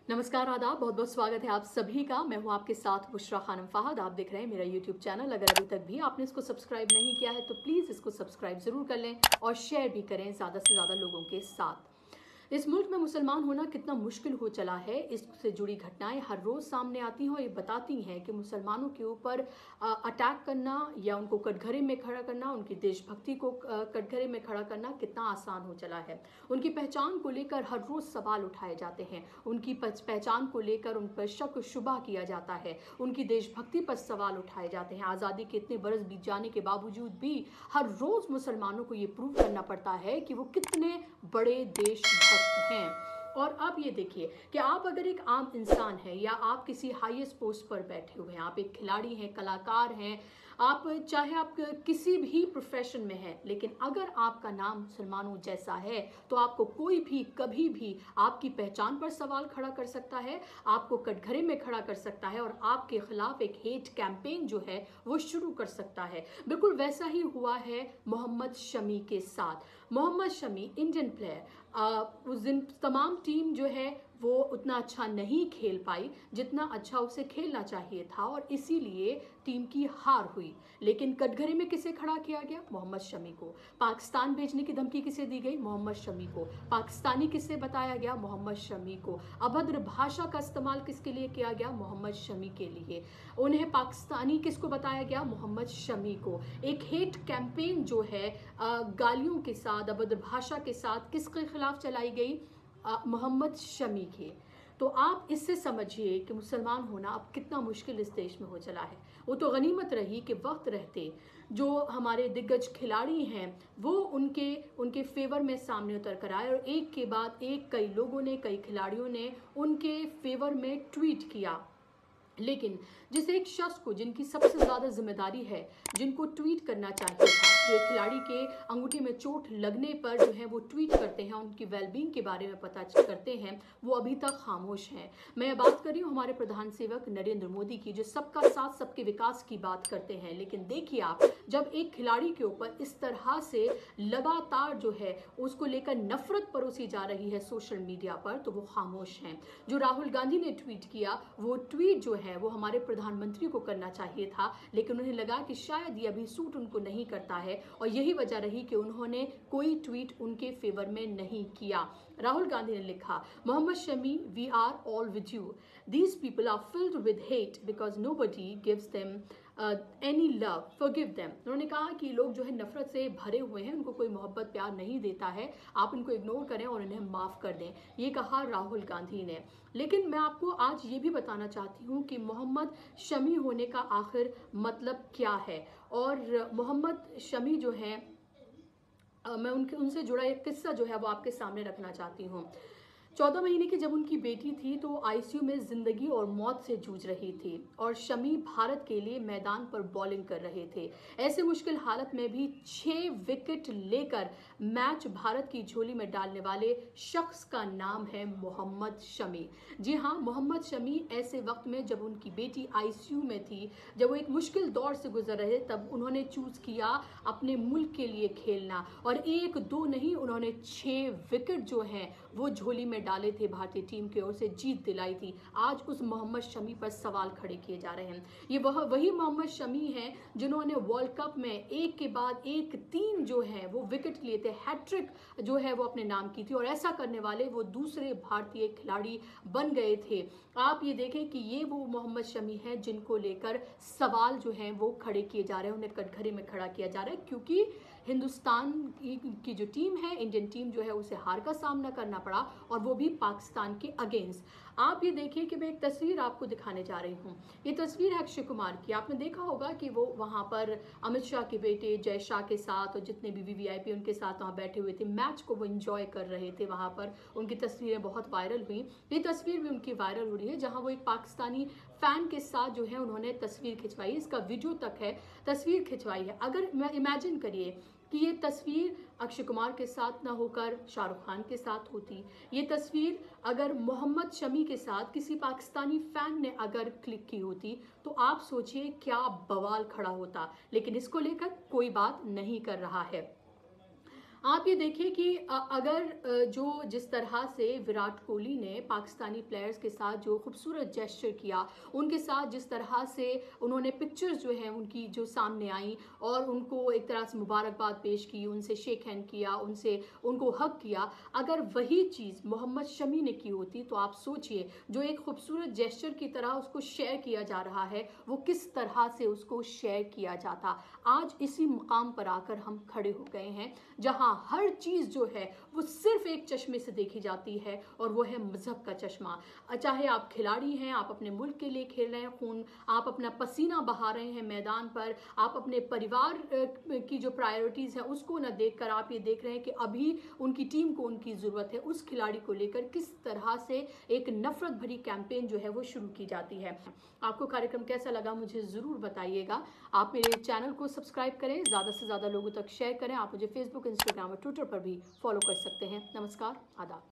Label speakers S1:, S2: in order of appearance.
S1: नमस्कार, आदाब, बहुत बहुत स्वागत है आप सभी का। मैं हूं आपके साथ बुशरा खानम फ़ाहद। आप देख रहे हैं मेरा यूट्यूब चैनल। अगर अभी तक भी आपने इसको सब्सक्राइब नहीं किया है तो प्लीज़ इसको सब्सक्राइब ज़रूर कर लें और शेयर भी करें ज़्यादा से ज़्यादा लोगों के साथ। इस मुल्क में मुसलमान होना कितना मुश्किल हो चला है, इससे जुड़ी घटनाएं हर रोज़ सामने आती हैं और ये बताती हैं कि मुसलमानों के ऊपर अटैक करना या उनको कटघरे में खड़ा करना, उनकी देशभक्ति को कटघरे में खड़ा करना कितना आसान हो चला है। उनकी पहचान को लेकर हर रोज़ सवाल उठाए जाते हैं, उनकी पहचान को लेकर उन पर शक शुबा किया जाता है, उनकी देशभक्ति पर सवाल उठाए जाते हैं। आज़ादी के इतने बरस बीत जाने के बावजूद भी हर रोज़ मुसलमानों को ये प्रूव करना पड़ता है कि वो कितने बड़े देशभक्त हैं। और अब ये देखिए कि आप अगर एक आम इंसान हैं या आप किसी हाईएस्ट पोस्ट पर बैठे हुए हैं, आप एक खिलाड़ी हैं, कलाकार हैं, आप चाहे आप किसी भी प्रोफेशन में हैं, लेकिन अगर आपका नाम मुसलमानों जैसा है तो आपको कोई भी कभी भी आपकी पहचान पर सवाल खड़ा कर सकता है, आपको कटघरे में खड़ा कर सकता है और आपके खिलाफ एक हेट कैंपेन जो है वो शुरू कर सकता है। बिल्कुल वैसा ही हुआ है मोहम्मद शमी के साथ। मोहम्मद शमी इंडियन प्लेयर, उस दिन तमाम टीम जो है वो उतना अच्छा नहीं खेल पाई जितना अच्छा उसे खेलना चाहिए था और इसीलिए टीम की हार हुई। लेकिन कटघरे में किसे खड़ा किया गया? मोहम्मद शमी को। पाकिस्तान भेजने की धमकी किसे दी गई? मोहम्मद शमी को। पाकिस्तानी किससे बताया गया? मोहम्मद शमी को। अभद्र भाषा का इस्तेमाल किसके लिए किया गया? मोहम्मद शमी के लिए। उन्हें पाकिस्तानी किसको बताया गया? मोहम्मद शमी को। एक हेट कैंपेन जो है गालियों के साथ, अभद्र भाषा के साथ किसके खिलाफ चलाई गई? मोहम्मद शमी के। तो आप इससे समझिए कि मुसलमान होना अब कितना मुश्किल इस देश में हो चला है। वो तो गनीमत रही कि वक्त रहते जो हमारे दिग्गज खिलाड़ी हैं वो उनके उनके फेवर में सामने उतर कर आए और एक के बाद एक कई लोगों ने, कई खिलाड़ियों ने उनके फेवर में ट्वीट किया। लेकिन जिस एक शख्स को, जिनकी सबसे ज़्यादा जिम्मेदारी है, जिनको ट्वीट करना चाहिए था, जो एक खिलाड़ी के अंगूठे में चोट लगने पर जो है वो ट्वीट करते हैं, उनकी वेलबींग के बारे में पता करते हैं, वो अभी तक खामोश हैं। मैं बात कर रही हूँ हमारे प्रधान सेवक नरेंद्र मोदी की, जो सबका साथ सबके विकास की बात करते हैं। लेकिन देखिए आप, जब एक खिलाड़ी के ऊपर इस तरह से लगातार जो है उसको लेकर नफरत परोसी जा रही है सोशल मीडिया पर, तो वो खामोश हैं। जो राहुल गांधी ने ट्वीट किया, वो ट्वीट जो है वो हमारे प्रधानमंत्री को करना चाहिए था, लेकिन उन्हें लगा कि शायद ये अभी सूट उनको नहीं करता है और यही वजह रही कि उन्होंने कोई ट्वीट उनके फेवर में नहीं किया। राहुल गांधी ने लिखा, Mohammed Shami, we are all with you. These people are filled with hate because nobody gives them any love, forgive them. उन्होंने कहा कि लोग जो है नफरत से भरे हुए हैं, उनको कोई मोहब्बत प्यार नहीं देता है, आप इनको इग्नोर करें और इन्हें माफ़ कर दें। ये कहा राहुल गांधी ने। लेकिन मैं आपको आज ये भी बताना चाहती हूँ कि मोहम्मद शमी होने का आखिर मतलब क्या है। और मोहम्मद शमी जो है, मैं उनसे जुड़ा एक किस्सा जो है वो आपके सामने रखना चाहती हूँ। 14 महीने की जब उनकी बेटी थी तो आईसीयू में जिंदगी और मौत से जूझ रही थी और शमी भारत के लिए मैदान पर बॉलिंग कर रहे थे। ऐसे मुश्किल हालत में भी 6 विकेट लेकर मैच भारत की झोली में डालने वाले शख्स का नाम है मोहम्मद शमी। जी हाँ, मोहम्मद शमी ऐसे वक्त में जब उनकी बेटी आईसीयू में थी, जब वो एक मुश्किल दौर से गुजर रहे, तब उन्होंने चूज किया अपने मुल्क के लिए खेलना और एक दो नहीं, उन्होंने 6 विकेट जो हैं वो झोली में डाले थे, भारतीय टीम की ओर से जीत दिलाई थी। आज उस मोहम्मद शमी पर सवाल खड़े किए जा रहे हैं। ये वही मोहम्मद शमी हैं जिन्होंने वर्ल्ड कप में एक के बाद एक 3 जो है वो विकेट लिए थे, हैट्रिक जो है वो अपने नाम की थी और ऐसा करने वाले वो दूसरे भारतीय खिलाड़ी बन गए थे। आप ये देखें कि ये वो मोहम्मद शमी हैं जिनको लेकर सवाल जो हैं वो खड़े किए जा रहे हैं, उन्हें कटघरे में खड़ा किया जा रहा है, क्योंकि हिंदुस्तान की जो टीम है, इंडियन टीम जो है, उसे हार का सामना करना पड़ा और वो भी पाकिस्तान के अगेंस्ट। आप ये देखिए कि मैं एक तस्वीर आपको दिखाने जा रही हूँ। ये तस्वीर है अक्षय कुमार की। आपने देखा होगा कि वो वहाँ पर अमित शाह के बेटे जय शाह के साथ और जितने भी वीवीआईपी उनके साथ वहाँ बैठे हुए थे, मैच को वो एंजॉय कर रहे थे। वहाँ पर उनकी तस्वीरें बहुत वायरल हुई। ये तस्वीर भी उनकी वायरल हो रही है जहाँ वो एक पाकिस्तानी फैन के साथ जो है उन्होंने तस्वीर खिंचवाई, इसका वीडियो तक है, तस्वीर खिंचवाई है। अगर मैं इमेजिन करिए कि ये तस्वीर अक्षय कुमार के साथ ना होकर शाहरुख खान के साथ होती, ये तस्वीर अगर मोहम्मद शमी के साथ किसी पाकिस्तानी फैन ने अगर क्लिक की होती, तो आप सोचिए क्या बवाल खड़ा होता। लेकिन इसको लेकर कोई बात नहीं कर रहा है। आप ये देखिए कि अगर जो जिस तरह से विराट कोहली ने पाकिस्तानी प्लेयर्स के साथ जो खूबसूरत जेस्चर किया, उनके साथ जिस तरह से उन्होंने पिक्चर्स जो हैं उनकी जो सामने आई और उनको एक तरह से मुबारकबाद पेश की, उनसे शेक हैंड किया, उनसे उनको हग किया, अगर वही चीज़ मोहम्मद शमी ने की होती तो आप सोचिए, जो एक खूबसूरत जेस्चर की तरह उसको शेयर किया जा रहा है, वो किस तरह से उसको शेयर किया जाता। आज इसी मुकाम पर आकर हम खड़े हो गए हैं जहां हर चीज़ जो है वो सिर्फ एक चश्मे से देखी जाती है और वो है मजहब का चश्मा। चाहे आप खिलाड़ी हैं, आप अपने मुल्क के लिए खेल रहे हैं, खून आप अपना पसीना बहा रहे हैं मैदान पर, आप अपने परिवार की जो प्रायोरिटीज़ है उसको ना देखकर आप ये देख रहे हैं कि अभी उनकी टीम को उनकी ज़रूरत है, उस खिलाड़ी को लेकर किस तरह से एक नफरत भरी कैंपेन जो है वो शुरू की जाती है। आपको कार्यक्रम कैसा लगा मुझे ज़रूर बताइएगा। आप मेरे चैनल को सब्सक्राइब करें, ज़्यादा से ज़्यादा लोगों तक शेयर करें। आप मुझे फेसबुक, इंस्टाग्राम और ट्विटर पर भी फॉलो कर सकते हैं। नमस्कार, आदाब।